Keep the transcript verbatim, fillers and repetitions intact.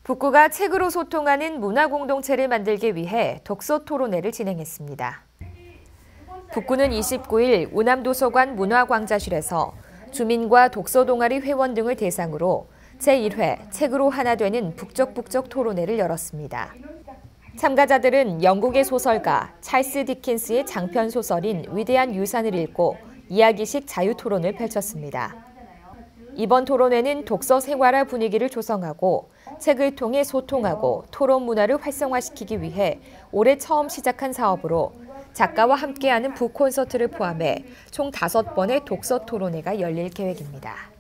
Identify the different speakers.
Speaker 1: 북구가 책으로 소통하는 문화공동체를 만들기 위해 독서 토론회를 진행했습니다. 북구는 이십구 일 우남도서관 문화광자실에서 주민과 독서동아리 회원 등을 대상으로 제일 회 책으로 하나 되는 북적북적 토론회를 열었습니다. 참가자들은 영국의 소설가 찰스 디킨스의 장편 소설인 위대한 유산을 읽고 이야기식 자유토론을 펼쳤습니다. 이번 토론회는 독서 생활화 분위기를 조성하고 책을 통해 소통하고 토론 문화를 활성화시키기 위해 올해 처음 시작한 사업으로 작가와 함께하는 북콘서트를 포함해 총 다섯 번의 독서 토론회가 열릴 계획입니다.